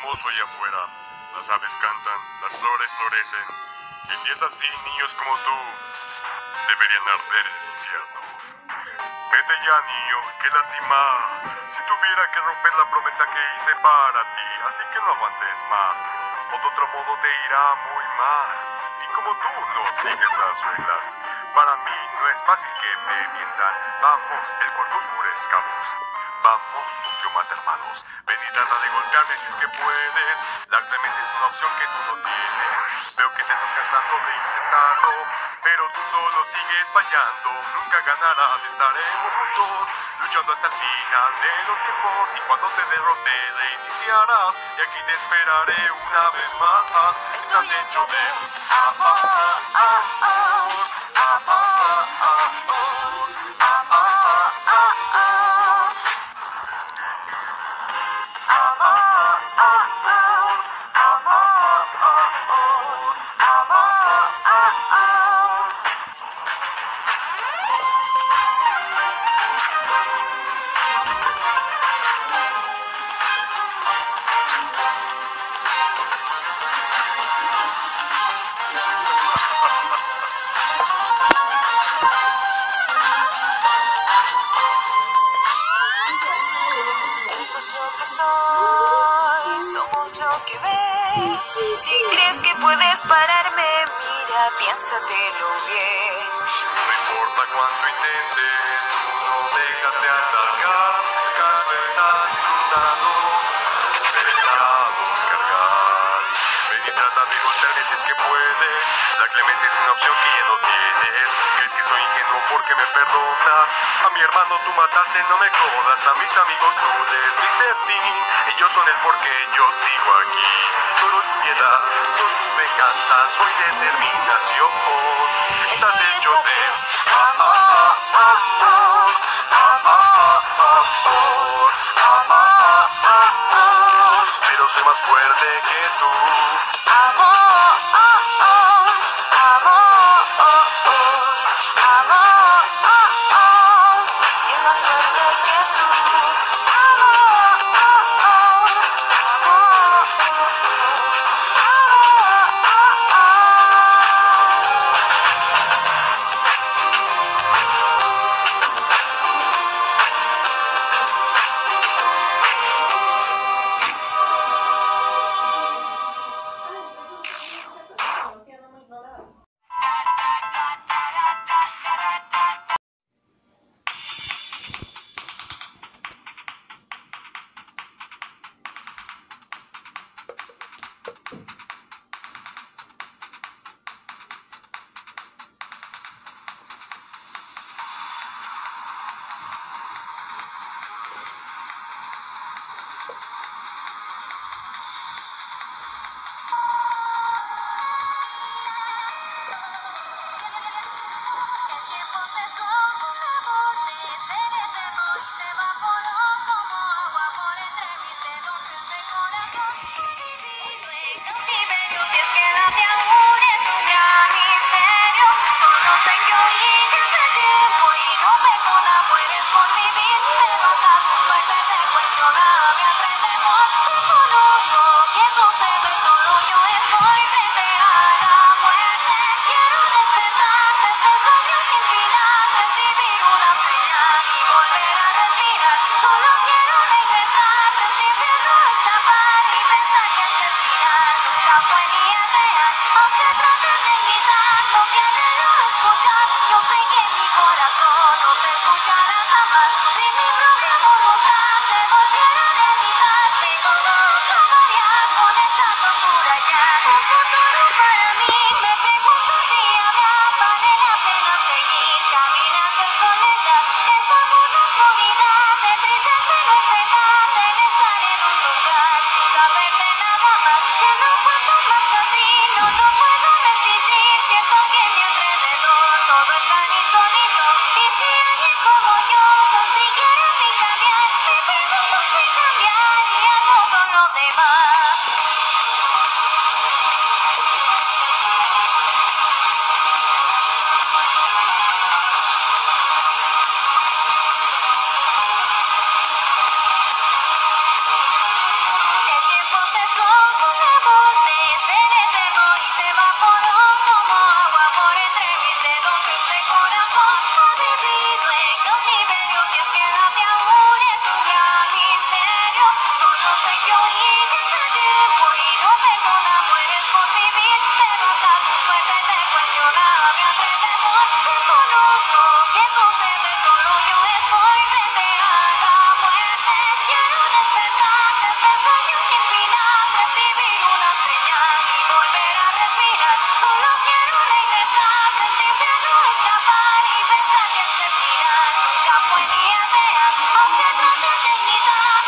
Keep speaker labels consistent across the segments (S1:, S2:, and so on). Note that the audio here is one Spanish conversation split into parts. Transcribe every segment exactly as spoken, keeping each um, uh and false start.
S1: hermoso allá afuera. Las aves cantan, las flores florecen. Y si es así, niños como tú deberían arder en el infierno. Vete ya, niño, qué lástima. Si tuviera que romper la promesa que hice para ti, así que no avances más, o de otro modo te irá muy mal. Y como tú no sigues las reglas, para mí no es fácil que me mientan. Vamos, el cuerpo oscurezcamos. Vamos, sucio mata hermanos. Ven y trata de golpearme si es que puedes. La clemencia es una opción que tú no tienes. Veo que te estás cansando de intentarlo, pero tú solo sigues fallando. Nunca ganarás, estaremos juntos, luchando hasta el final de los tiempos. Y cuando te derrote, reiniciarás. Y aquí te esperaré una vez más. Estás hecho de amor, amor, amor, amor, amor, amor.
S2: Soy, somos lo que ves. Si crees que puedes pararme, mira, piénsatelo bien.
S1: No importa cuánto intentes, tú no dejas de atacar. ¿Acaso estás disfrutando? Pecados cargar. Ven y trata de golpearme si es que puedes. La clemencia es una opción que ya no tienes. ¿Crees que soy ingenuo porque me perdonas? A mi hermano tú mataste, no me jodas. A mis amigos tú les diste fin. Ellos son el porqué yo sigo aquí. Soy su piedad, soy su venganza, soy determinación. Estás hecho de amor, amor, amor, amor, amor, amor. Pero soy más fuerte que tú.
S2: Amor, amor, amor, amor, amor. Es más fuerte que tú. Amor, amor, amor,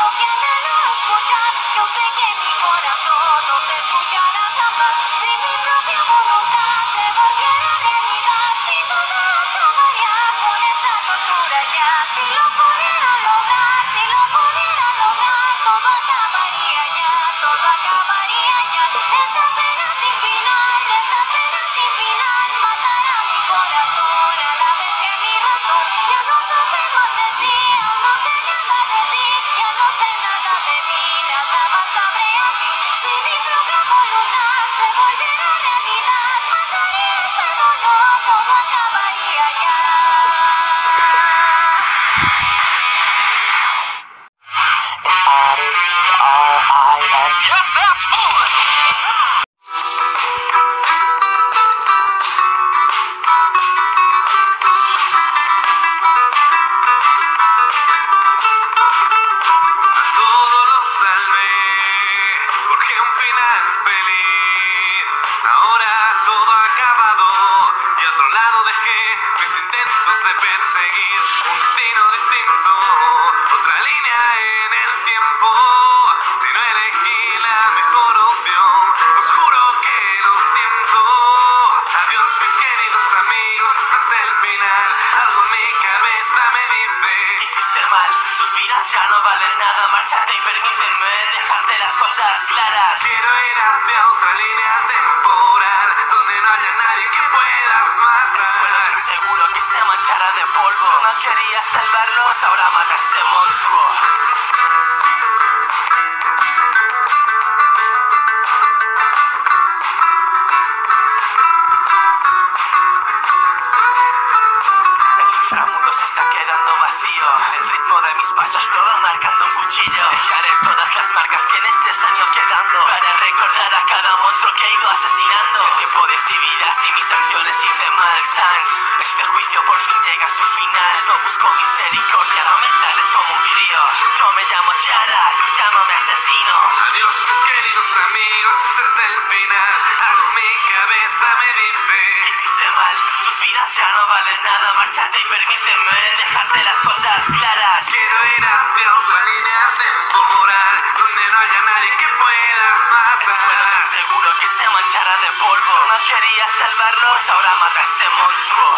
S2: lo que anhelo escuchar. Yo sé que mi corazón no te escuchará jamás. Si mi propia voluntad se volviera realidad, si todo acabaría con esta tortura ya. Si lo pudiera lograr, si lo pudiera lograr, todo acabaría ya, todo acabaría ya. Esa pena sin final, esa pena sin final, matará mi corazón a la vez que mi razón. Ya no supe más de ti, aún no sé nada de ti, ya no sé nada de mí, nada más sabré a mí. Si mi propia voluntad se volviera realidad, mataría ese dolor, todo acabaría ya.
S1: Todo lo salvé, forjé un final feliz. Ahora todo ha acabado y a otro lado dejé mis intentos de perseguir un destino distinto, otra línea en el tiempo. Si no elegí la mejor opción, os juro que lo siento. Adiós mis queridos amigos, este es el final. Algo en mi cabeza me dice:
S3: hiciste mal, sus vidas ya no valen nada. Márchate y permíteme dejarte las cosas claras.
S1: Quiero ir hacia otra línea temporal, donde no haya nadie que puedas
S3: El suelo
S1: matar.
S3: tan seguro que se manchara de polvo. No querías salvarlo, pues ahora mata a este monstruo. El inframundo se está quedando vacío. El ritmo de mis pasos lo va marcando un cuchillo. Dejaré todas las marcas que en este año quedando, para recordar a cada monstruo que he ido asesinando. El tiempo decidí si mis acciones hice mal. Sans, este juicio por fin llega a su final. No busco misericordia, no me trates como un crío. Yo me llamo Chara, tú llámame asesino.
S1: Adiós mis queridos amigos, este es el final. Algo en mi cabeza me dice:
S3: Hiciste mal, sus vidas ya no valen nada. Márchate y permíteme dejarte las cosas claras.
S1: quiero ir hacia otra línea temporal, donde no haya nadie que puedas
S3: El suelo tan
S1: matar.
S3: seguro que se manchara de polvo. No querías salvarlo, pues ahora mata a este monstruo.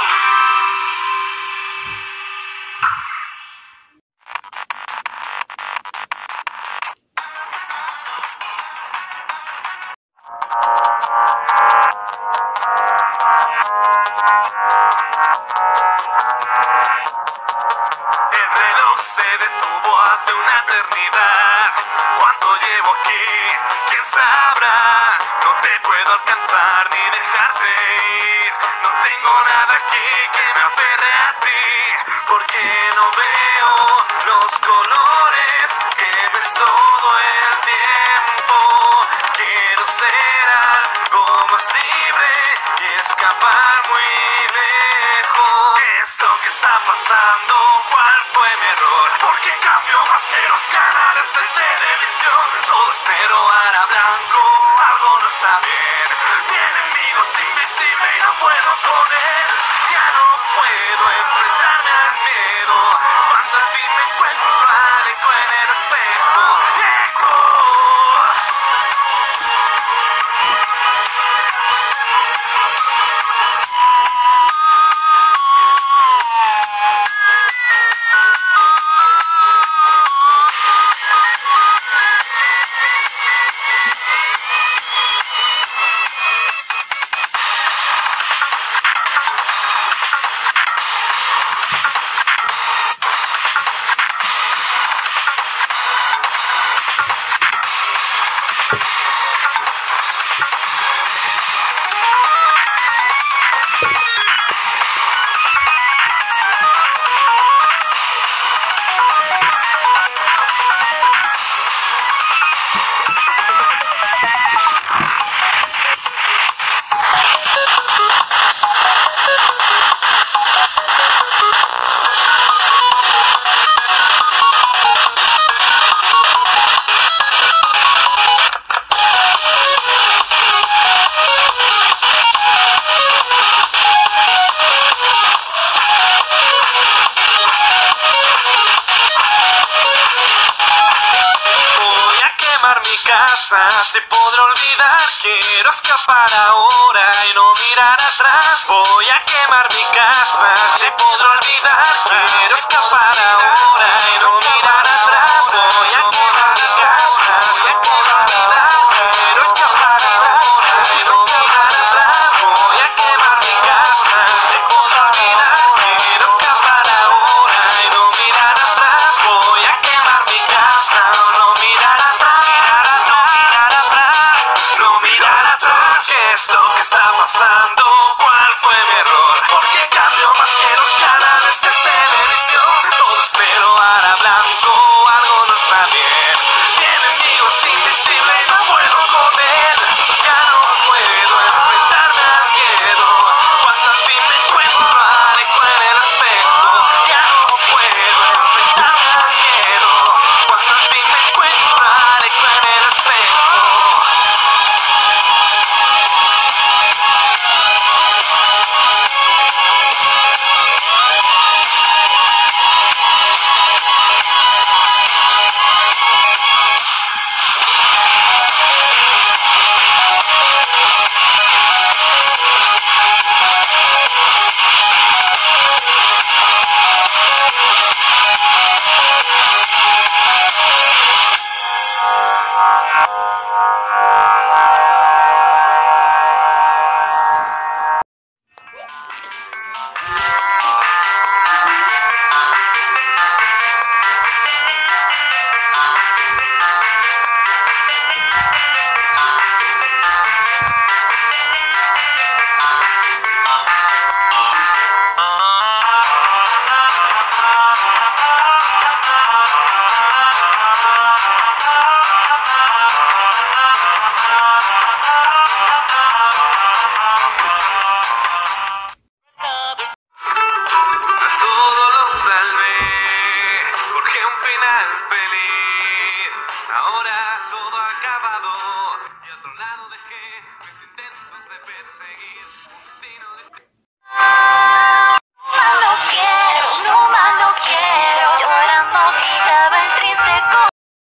S1: El reloj se detuvo hace una eternidad. ¿Cuánto llevo aquí? ¿Quién sabrá? No te puedo alcanzar ni dejarte ir. No tengo nada aquí que me aferre a ti, porque no veo los colores que ves todo el tiempo. Quiero ser algo más libre y escapar muy lejos. ¿Qué es lo que está pasando? ¿Cuál fue mi error? ¿Por qué cambio más que los canales de televisión? Todo es negro, ahora blanco, algo no está bien. Mi enemigo es invisible y no puedo con él. Ya no puedo enfrentarme al miedo. Cuando al fin me encuentro al eco en el espejo. ¡Eco!
S3: casa, se podrá olvidar. Quiero escapar ahora y no mirar atrás. Voy a quemar mi casa, se podrá olvidar. Quiero escapar ahora y no mirar atrás. Voy a quemar mi casa, se podrá olvidar. Quiero escapar ahora y no mirar atrás. Voy a quemar mi casa, se podrá olvidar. Quiero escapar ahora y no mirar atrás. Voy a quemar mi casa, no mirar atrás, no mirar atrás, no mirar atrás. ¿Qué es lo que está pasando? ¿Cuál fue mi error? ¿Por qué cambio más que los canales de televisión? Todo es pero ahora blanco, algo no está bien. Mi enemigo es invisible y no puedo con él. Ya no puedo enfrentarme al miedo. Cuando al fin me encuentro al eco en el espejo. Ya no puedo enfrentarme al miedo. Cuando al fin me encuentro al eco en el espejo. Todo lo salvé, forjé un final feliz. Ahora todo acabado y a otro lado dejé mis intentos de perseguir un destino.